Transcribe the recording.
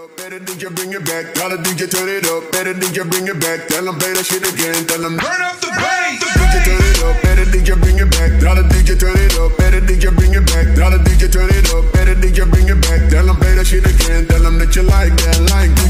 up. Better DJ bring it back. Tell the DJ turn it up. Better DJ bring it back. Tell them play that shit again. Tell them turn up the bass. DJ turn it up. Better DJ bring it back. Tell the DJ turn it up. Better DJ bring it back. Tell the DJ turn it up. Better DJ bring it back. Tell them play that shit again. Tell them that you like that, like that.